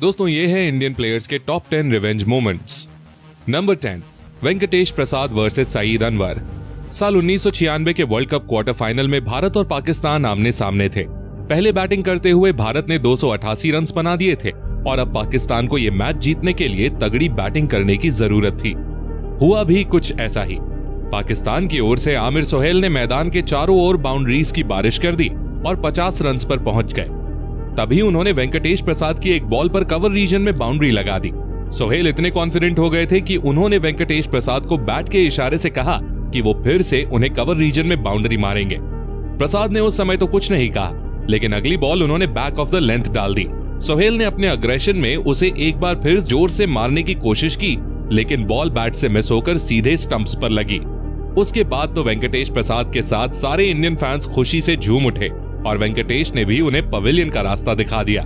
दोस्तों ये है इंडियन प्लेयर्स के top 10 revenge moments. Number 10, Venkatesh Prasad versus Saeed Anwar. साल 1996 के वर्ल्ड कप क्वार्टर फाइनल में भारत और पाकिस्तान आमने सामने थे। पहले बैटिंग करते हुए भारत ने 288 रन बना दिए थे और अब पाकिस्तान को यह मैच जीतने के लिए तगड़ी बैटिंग करने की जरूरत थी। हुआ भी कुछ ऐसा ही। पाकिस्तान की ओर से आमिर सोहेल ने मैदान के चारों ओर बाउंड्रीज की बारिश कर दी और 50 रन पर पहुंच गए। तभी उन्होंने वेंकटेश प्रसाद की एक बॉल पर कवर रीजन में बाउंड्री लगा दी। सोहेल इतने कॉन्फिडेंट हो गए थे कि उन्होंने वेंकटेश प्रसाद को बैट के इशारे से कहा कि वो फिर से उन्हें कवर रीजन में बाउंड्री मारेंगे। प्रसाद ने उस समय तो कुछ नहीं कहा, लेकिन अगली बॉल उन्होंने बैक ऑफ द लेंथ डाल दी। सोहेल ने अपने अग्रेशन में उसे एक बार फिर जोर से मारने की कोशिश की, लेकिन बॉल बैट से मिस होकर सीधे स्टंप्स पर लगी। उसके बाद तो वेंकटेश प्रसाद के साथ सारे इंडियन फैंस खुशी से झूम उठे और वेंकटेश ने भी उन्हें पवेलियन का रास्ता दिखा दिया।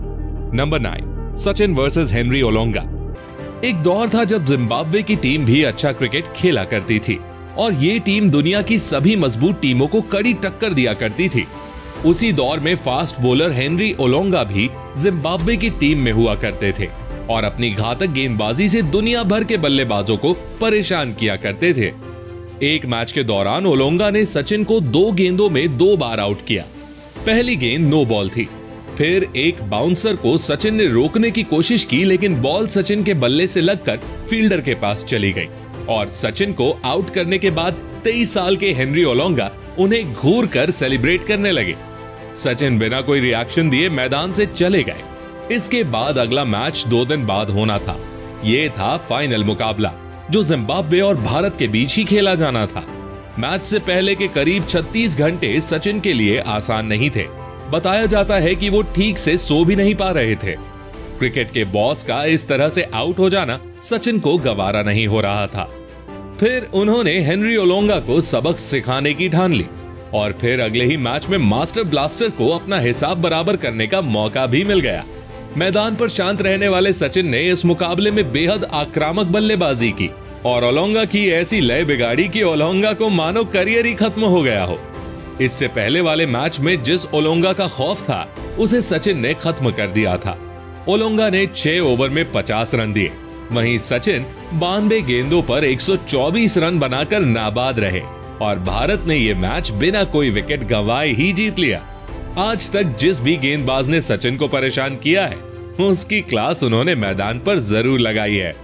Number 9, Sachin versus Henry Olonga. एक दौर था जब जिम्बाब्वे की टीम भी अच्छा क्रिकेट खेला करती थी और ये टीम दुनिया की सभी मजबूत टीमों को कड़ी टक्कर दिया करती थी। उसी दौर में फास्ट बॉलर हेनरी ओलोंगा भी जिम्बाब्वे की टीम में हुआ करते थे और अपनी घातक गेंदबाजी से दुनिया भर के बल्लेबाजों को परेशान किया करते थे। एक मैच के दौरान ओलोंगा ने सचिन को 2 गेंदों में 2 बार आउट किया। पहली गेंद नो बॉल थी। फिर एक बाउंसर को सचिन ने रोकने की कोशिश की, लेकिन बॉल सचिन के बल्ले से लगकर फील्डर के पास चली गई और सचिन को आउट करने के बाद 23 साल के हेनरी ओलोंगा उन्हें घूर कर सेलिब्रेट करने लगे। सचिन बिना कोई रिएक्शन दिए मैदान से चले गए। इसके बाद अगला मैच 2 दिन बाद होना था। यह था फाइनल मुकाबला जो जिम्बाब्वे और भारत के बीच ही खेला जाना था। मैच से पहले के करीब 36 घंटे सचिन के लिए आसान नहीं थे। बताया जाता है कि वो ठीक से सो भी नहीं पा रहे थे। क्रिकेट के बॉस का इस तरह से आउट हो जाना सचिन को गवारा नहीं हो रहा था। फिर उन्होंने हेनरी ओलोंगा को सबक सिखाने की ठान ली और फिर अगले ही मैच में मास्टर ब्लास्टर को अपना हिसाब बराबर करने का मौका भी मिल गया। मैदान पर शांत रहने वाले सचिन ने इस मुकाबले में बेहद आक्रामक बल्लेबाजी की और ओलोंगा की ऐसी लय बिगाड़ी कि ओलोंगा को मानो करियर ही खत्म हो गया हो। इससे पहले वाले मैच में जिस ओलोंगा का खौफ था उसे सचिन ने खत्म कर दिया था। ओलोंगा ने 6 ओवर में 50 रन दिए, वहीं सचिन 92 गेंदों पर 124 रन बनाकर नाबाद रहे और भारत ने यह मैच बिना कोई विकेट गंवाए ही जीत लिया। आज तक जिस भी गेंदबाज ने सचिन को परेशान किया है उसकी क्लास उन्होंने मैदान पर जरूर लगाई है।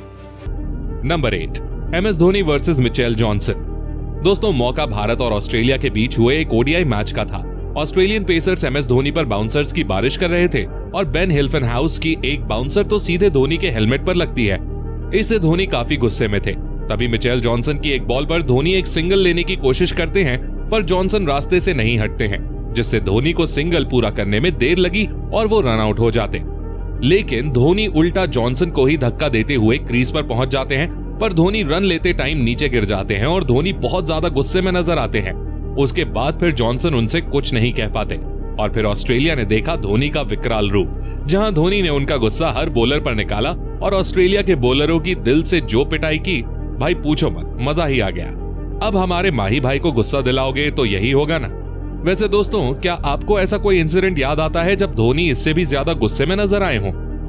Number 8, MS Dhoni versus Mitchell Johnson. दोस्तों मौका भारत और ऑस्ट्रेलिया के बीच हुए एक ओडीआई मैच का था। ऑस्ट्रेलियन पेसर्स MS धोनी पर बाउंसर्स की बारिश कर रहे थे और बेन हिल्फेनहाउस की एक बाउंसर तो सीधे धोनी के हेलमेट पर लगती है। इससे धोनी काफी गुस्से में थे। तभी मिचेल जॉनसन की एक बॉल पर धोनी एक सिंगल लेने की कोशिश करते हैं, पर जॉनसन रास्ते से नहीं हटते हैं, जिससे धोनी को सिंगल पूरा करने में देर लगी और वो रन आउट हो जाते। लेकिन धोनी उल्टा जॉनसन को ही धक्का देते हुए क्रीज पर पहुंच जाते हैं, पर धोनी रन लेते टाइम नीचे गिर जाते हैं और धोनी बहुत ज्यादा गुस्से में नजर आते हैं। उसके बाद फिर जॉनसन उनसे कुछ नहीं कह पाते और फिर ऑस्ट्रेलिया ने देखा धोनी का विकराल रूप, जहां धोनी ने उनका गुस्सा हर बॉलर पर निकाला और ऑस्ट्रेलिया के बॉलरों की दिल से जो पिटाई की, भाई पूछो मत, मजा ही आ गया। अब हमारे माही भाई को गुस्सा दिलाओगे तो यही होगा ना। वैसे दोस्तों, क्या आपको ऐसा कोई इंसिडेंट याद आता है जब धोनी इससे भी ज्यादा गुस्से में नजर आए हों?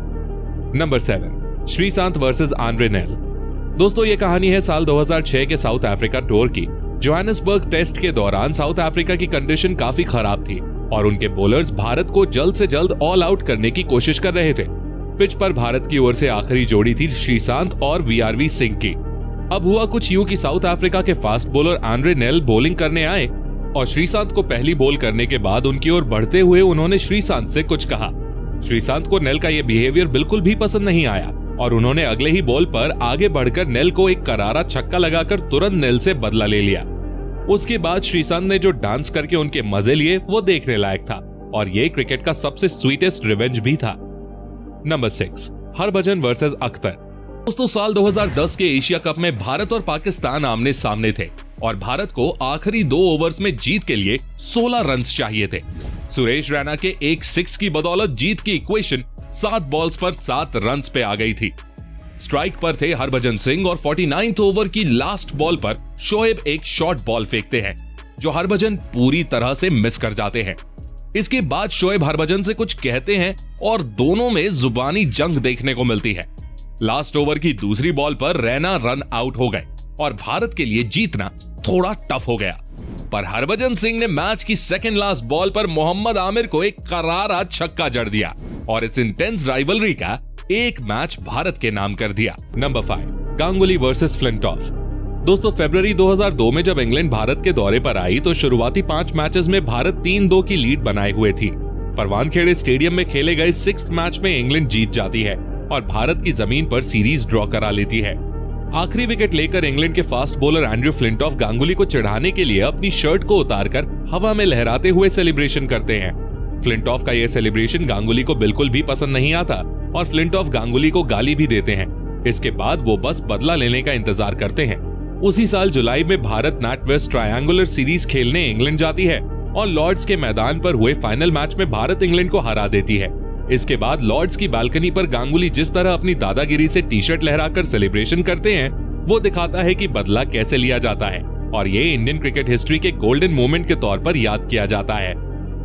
Number 7, Sreesanth versus Andre Nel. दोस्तों ये कहानी है साल 2006 के साउथ अफ्रीका टूर की। जोहानिसबर्ग टेस्ट के दौरान साउथ अफ्रीका की कंडीशन काफी खराब थी और उनके बॉलर्स भारत को जल्द से जल्द ऑल आउट करने की कोशिश कर रहे थे। पिच पर भारत की ओर से आखिरी जोड़ी थी श्रीशांत और वीआरवी सिंह की। अब हुआ कुछ यूं कि साउथ अफ्रीका के fast bowler Andre Nel bowling करने आए और श्रीशांत को पहली बॉल करने के बाद उनकी ओर बढ़ते हुए उन्होंने श्रीशांत से कुछ कहा। श्रीशांत को नेल का यह बिहेवियर बिल्कुल भी पसंद नहीं आया और उन्होंने अगले ही बॉल पर आगे बढ़कर नेल को एक करारा छक्का लगाकर तुरंत नेल से बदला ले लिया। उसके बाद श्रीशांत ने जो डांस करके उनके मजे लिए वो देखने लायक था और ये क्रिकेट का सबसे स्वीटेस्ट रिवेंज भी था। Number 6, Harbhajan versus Akhtar. दोस्तों साल 2010 के एशिया कप में भारत और पाकिस्तान आमने सामने थे और भारत को आखिरी 2 ओवर्स में जीत के लिए 16 रन चाहिए थे। सुरेश रैना के एक 6 की बदौलत जीत की इक्वेशन 7 बॉल्स पर 7 रन पे आ गई थी। स्ट्राइक पर थे हरभजन सिंह और 49th ओवर की लास्ट बॉल पर शोएब एक शॉर्ट बॉल फेंकते हैं जो हरभजन पूरी तरह से मिस कर जाते हैं। इसके बाद शोएब हरभजन से कुछ कहते हैं और दोनों में जुबानी जंग देखने को मिलती है। लास्ट ओवर की दूसरी बॉल पर रैना रन आउट हो गए और भारत के लिए जीतना थोड़ा टफ हो गया, पर हरभजन सिंह ने मैच की सेकंड लास्ट बॉल पर मोहम्मद आमिर को एक करारा छक्का जड़ दिया और इस इंटेंस राइवलरी का एक मैच भारत के नाम कर दिया। Number 5, Ganguly versus Flintoff. दोस्तों, फरवरी 2002 में जब इंग्लैंड भारत के दौरे पर आई तो शुरुआती 5 मैचेस में भारत 3-2 की लीड बनाए हुए थी, पर वानखेड़े स्टेडियम में खेले गए 6th मैच में इंग्लैंड जीत जाती है और भारत की जमीन पर सीरीज ड्रॉ करा लेती है। आखिरी विकेट लेकर इंग्लैंड के fast bowler Andrew Flintoff Ganguly को चिढ़ाने के लिए अपनी शर्ट को उतारकर हवा में लहराते हुए सेलिब्रेशन करते हैं। फ्लिंटॉफ का यह सेलिब्रेशन गांगुली को बिल्कुल भी पसंद नहीं आता और फ्लिंटॉफ गांगुली को गाली भी देते हैं। इसके बाद वो बस बदला लेने का इंतजार करते हैं। उसी साल जुलाई में भारत नॉर्थ-वेस्ट ट्रायंगुलर सीरीज खेलने इंग्लैंड जाती है और लॉर्ड्स के मैदान पर हुए फाइनल मैच में भारत इंग्लैंड को हरा देती है। इसके बाद लॉर्ड्स की बालकनी पर गांगुली जिस तरह अपनी दादागिरी से टी-शर्ट लहराकर सेलिब्रेशन करते हैं, वो दिखाता है कि बदला कैसे लिया जाता है और ये इंडियन क्रिकेट हिस्ट्री के गोल्डन मोमेंट के तौर पर याद किया जाता है।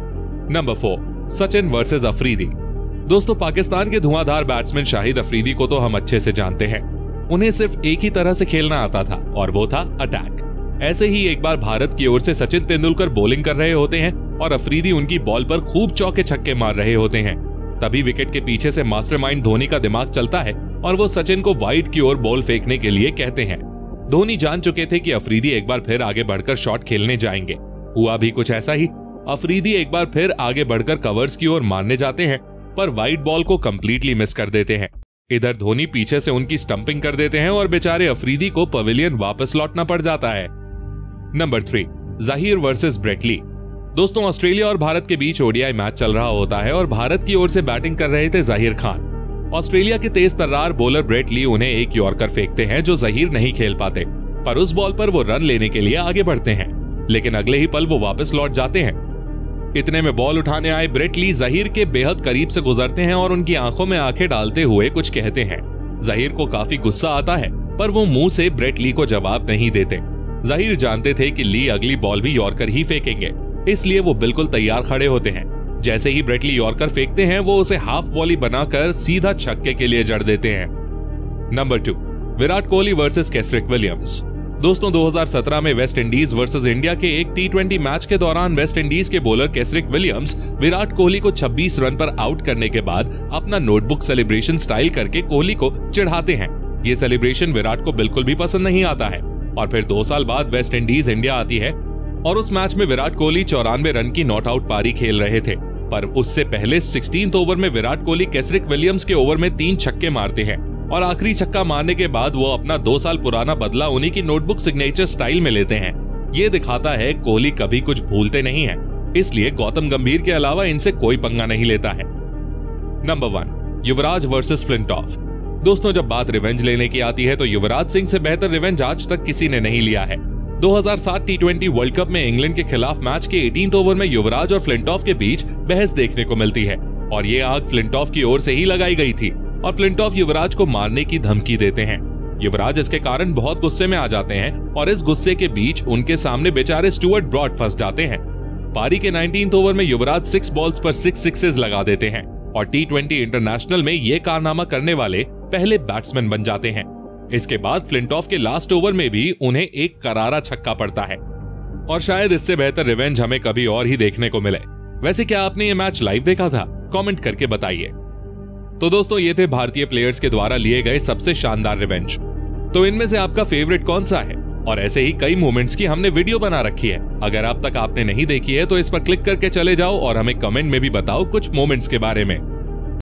Number 4, Sachin versus Afridi. दोस्तों, पाकिस्तान के धुआंधार बैट्समैन शाहिद अफरीदी को तो हम अच्छे से जानते हैं। उन्हें सिर्फ एक ही तरह से खेलना आता था और वो था अटैक। ऐसे ही एक बार भारत की ओर से सचिन तेंदुलकर बॉलिंग कर रहे होते हैं और अफरीदी उनकी बॉल पर खूब चौके छक्के मार रहे होते हैं। तभी विकेट के पीछे से मास्टरमाइंड धोनी का दिमाग चलता है और वो सचिन को वाइड की ओर बॉल फेंकने के लिए कहते हैं। धोनी जान चुके थे कि अफरीदी एक बार फिर आगे बढ़कर शॉट खेलने जाएंगे। हुआ भी कुछ ऐसा ही। अफरीदी एक बार फिर आगे बढ़कर कवर्स की ओर मारने जाते हैं, पर वाइड बॉल को कंप्लीटली मिस कर देते हैं। इधर धोनी पीछे से उनकी स्टंपिंग कर देते हैं और बेचारे अफरीदी को पवेलियन वापस लौटना पड़ जाता है। Number 3, Zaheer versus Brett Lee. दोस्तों, ऑस्ट्रेलिया और भारत के बीच ओडीआई मैच चल रहा होता है और भारत की ओर से बैटिंग कर रहे थे ज़हीर खान। ऑस्ट्रेलिया के तेज तर्रार बॉलर ब्रेट ली उन्हें एक यॉर्कर फेंकते हैं जो ज़हीर नहीं खेल पाते, पर उस बॉल पर वो रन लेने के लिए आगे बढ़ते हैं, लेकिन अगले ही पल वो वापस लौट जाते हैं। इतने में बॉल उठाने आए ब्रेट ली ज़हीर के बेहद करीब से गुजरते हैं और उनकी आंखों में आंखें डालते हुए कुछ कहते हैं। ज़हीर को काफी गुस्सा आता है, पर वो मुंह से ब्रेट ली को जवाब नहीं देते। ज़हीर जानते थे कि ली अगली बॉल भी यॉर्कर ही फेंकेंगे, इसलिए वो बिल्कुल तैयार खड़े होते हैं। जैसे ही ब्रेट ली यॉर्कर फेंकते हैं, वो उसे हाफ वॉली बनाकर सीधा छक्के के लिए जड़ देते हैं। Number 2, Virat Kohli versus Kesrick Williams. दोस्तों, 2017 में वेस्ट इंडीज वर्सेस इंडिया के एक T20 मैच के दौरान वेस्ट इंडीज के bowler Kesrick Williams Virat Kohli को 26 रन पर आउट करने के बाद अपना नोटबुक सेलिब्रेशन स्टाइल करके कोहली को चिढ़ाते हैं। ये सेलिब्रेशन विराट को बिल्कुल भी पसंद नहीं आता है और फिर 2 साल बाद वेस्ट इंडीज इंडिया आती है और उस मैच में विराट कोहली 94 रन की नॉट आउट पारी खेल रहे थे, पर उससे पहले 16th ओवर में विराट कोहली केसरिक विलियम्स के ओवर में 3 छक्के मारते हैं और आखिरी छक्का मारने के बाद वो अपना 2 साल पुराना बदला उन्हीं की नोटबुक सिग्नेचर स्टाइल में लेते हैं। ये दिखाता है कोहली कभी कुछ भूलते नहीं है, इसलिए गौतम गंभीर के अलावा इनसे कोई पंगा नहीं लेता है। Number 1, Yuvraj versus Flintoff. दोस्तों, जब बात रिवेंज लेने की आती है तो युवराज सिंह से बेहतर रिवेंज आज तक किसी ने नहीं लिया है। 2007 T20 वर्ल्ड कप में इंग्लैंड के खिलाफ मैच के 18th ओवर में युवराज और फ्लिंटॉफ के बीच बहस देखने को मिलती है और ये आग फ्लिंटॉफ की ओर से ही लगाई गई थी और फ्लिंटॉफ युवराज को मारने की धमकी देते हैं। युवराज इसके कारण बहुत गुस्से में आ जाते हैं और इस गुस्से के बीच उनके सामने बेचारे स्टुअर्ट ब्रॉड फंस जाते हैं। पारी के 19th ओवर में युवराज 6 बॉल्स पर 6 सिक्सेस लगा देते हैं और T20 इंटरनेशनल में ये कारनामा करने वाले पहले बैट्समैन बन जाते हैं। इसके बाद फ्लिंटॉफ के लास्ट ओवर में भी उन्हें एक करारा छक्का पड़ता है और शायद इससे बेहतर रिवेंज हमें कभी और ही देखने को मिले। वैसे क्या आपने ये मैच लाइव देखा था? कमेंट करके बताइए। तो दोस्तों, ये थे भारतीय प्लेयर्स के द्वारा लिए गए सबसे शानदार रिवेंज। तो इनमें से आपका फेवरेट कौन सा है? और ऐसे ही कई मोमेंट्स की हमने वीडियो बना रखी है, अगर अब तक आपने नहीं देखी है तो इस पर क्लिक करके चले जाओ और हमें कमेंट में भी बताओ कुछ मोमेंट्स के बारे में।